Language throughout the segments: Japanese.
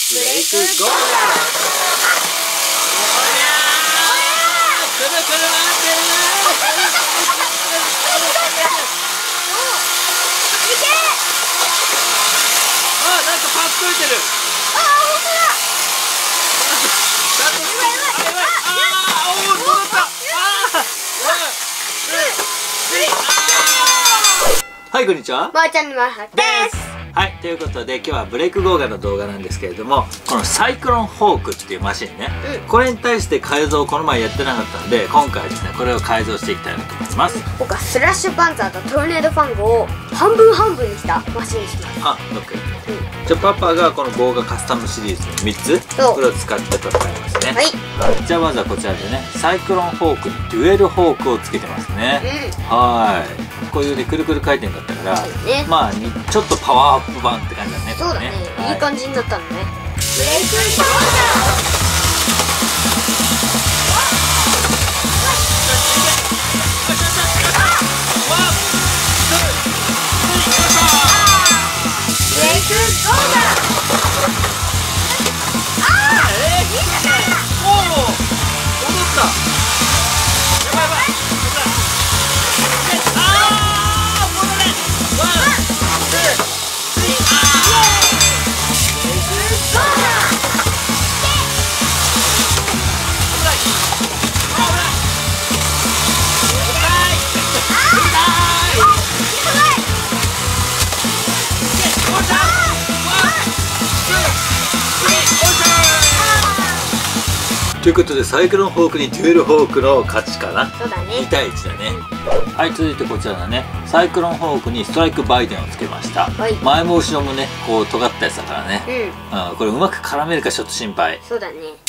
ブレイクゴーラー。おりゃー、くるくる回ってるあ、なんかパッといてる。 あ、本当だ。 はい、こんにちは。 まーちゃんのまはです。 はい、ということで今日はブレイクゴーガの動画なんですけれども、このサイクロンホークっていうマシンね、これに対して改造をこの前やってなかったんで、今回はですねこれを改造していきたいなと思います。 僕はスラッシュパンツァーとトルネードファンゴを半分半分にしたマシンにします。 あ、OK。じゃあパパがこのゴーガカスタムシリーズの3つ、これを使って戦いますね。はい、じゃあまずはこちらでね、サイクロンホークにデュエルホークをつけてますね。はい、こういうねくるくる回転だったから、まあちょっとパワーアップ版って感じだね。 そうだね、いい感じになったんだね。ブレイクゴーということでサイクロンホークにデュエルホークの勝ちかな。 そうだね、 2対1だね。はい、続いてこちらだね、サイクロンホークにストライクバイデンをつけました。前も後ろもねこう尖ったやつだからね、これうまく絡めるかちょっと心配。 そうだね。ブレイク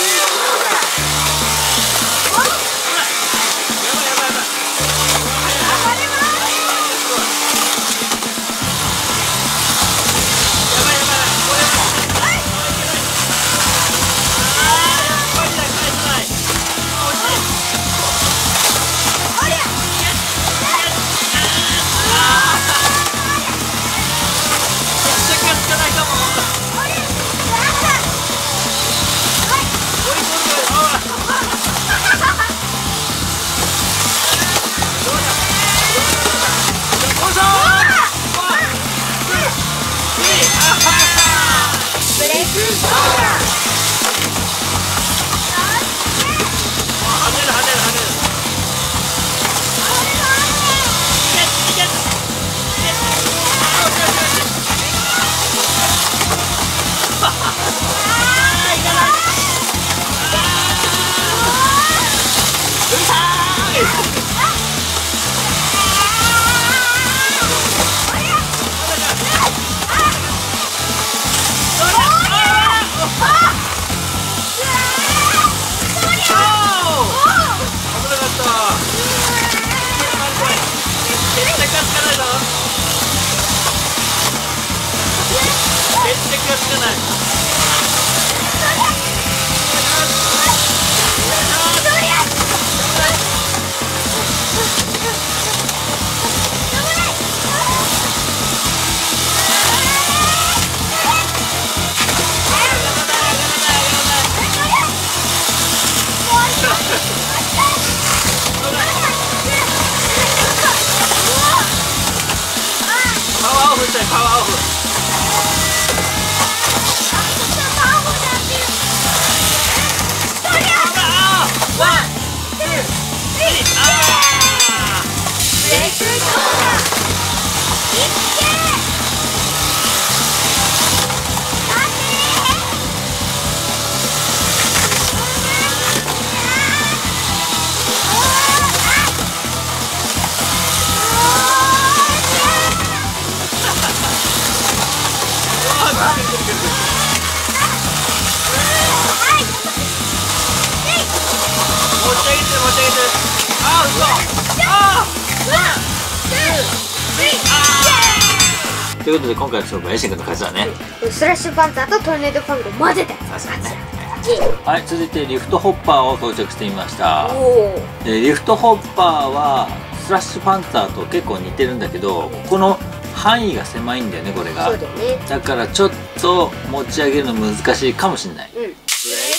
パワーオフ。ということで今回の勝負はエイシン君の勝ちだね。 スラッシュパンツァーとトルネードファンゴ混ぜたやつ。 はい、続いてリフトホッパーを到着してみました。リフトホッパーはスラッシュパンツァーと結構似てるんだけど、この範囲が狭いんだよね、これが。 そうだよね。 だからちょっと持ち上げるの難しいかもしれない。 うん。 ブレイク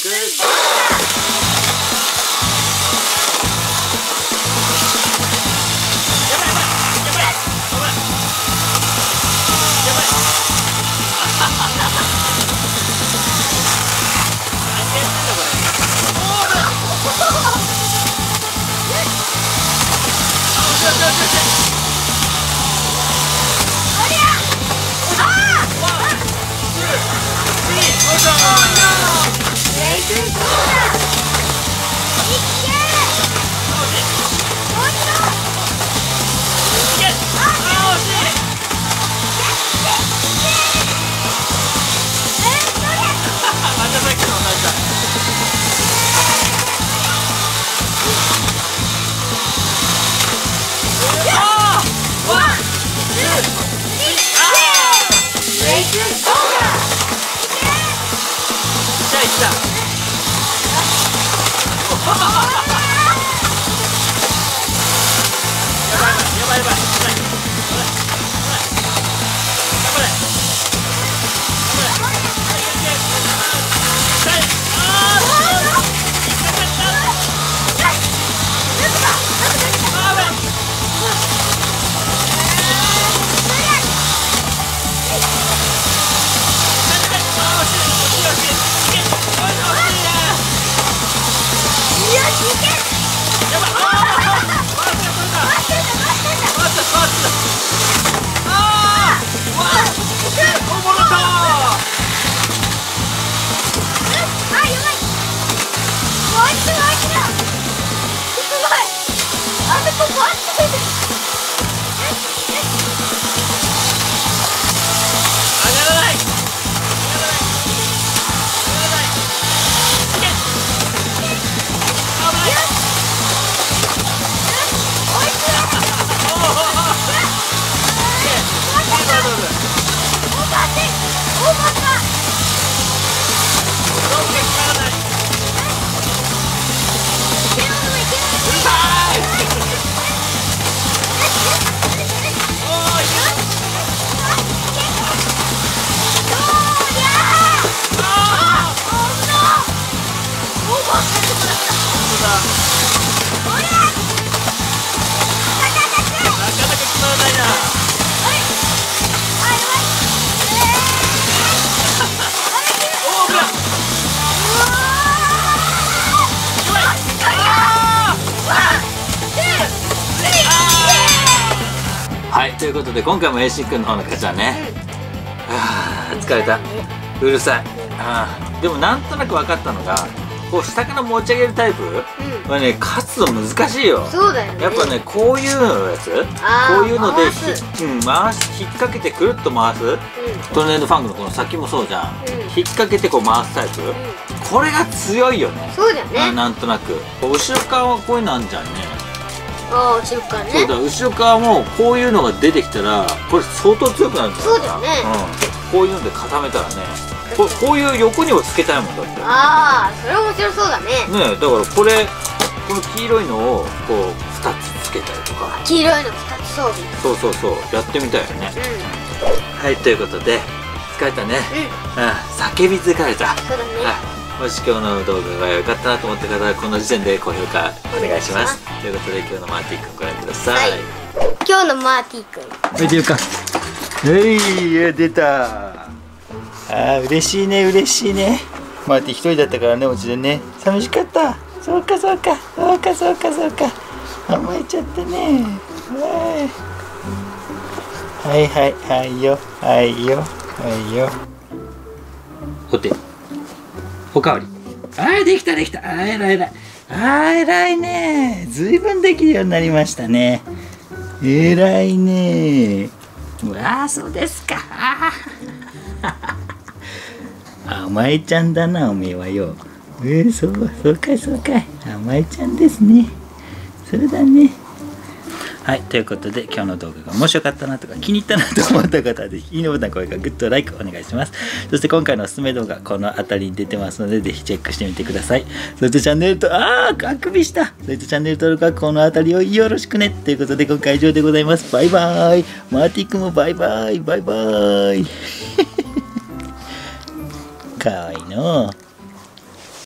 はい、ということで今回も AC 君の方の勝ちだね。はあ、疲れた。うるさい。でもなんとなく分かったのが、こう下から持ち上げるタイプはね、勝つの難しいよ。 そうだよね。 やっぱね、こういうのやつ、こういうので回し引っ掛けてくるっと回す、トルネードファングのこの先もそうじゃん、引っ掛けてこう回すタイプ、これが強いよね。 そうだよね。 なんとなく後ろ側はこういうのあんじゃんね。 ああ、後ろ側ね。 そうだ、後ろ側もこういうのが出てきたらこれ相当強くなるんじゃないかな。 そうだよね。 こういうので固めたらね、こういう横にもつけたいもんだって。 ああ、それ面白そうだね。 ねえ、だからこの黄色いのをこう2つつけたりとか、 黄色いの2つ装備。 そうやってみたいよね。はい、ということで疲れたね。叫び疲れた。 そうだね。 もし今日の動画が良かったなと思った方はこの時点で高評価お願いします。ということで今日のマーティ君ご覧ください。 今日のマーティ君。 はい、出るか。出た。嬉しいね、嬉しいね。マーティ一人だったからね、お家でね。寂しかった。そうか。甘えちゃったね。はいよ。おかわり。できた。偉いね。ずいぶんできるようになりましたね。偉いね。そうですか。甘えちゃんだな、おめえはよ。そうかい。甘えちゃんですね。そうだね。 はい、ということで今日の動画が面白かったなとか気に入ったなと思った方はぜひいいねボタン、高評価、グッド、ライクお願いします。そして今回のおすすめ動画この辺りに出てますのでぜひチェックしてみてください。そしてチャンネルとあくびした。そしてチャンネル登録はこの辺りをよろしくねということで今回は以上でございます。バイバーイ。マーティ君もバイバイバイバイかわいいの。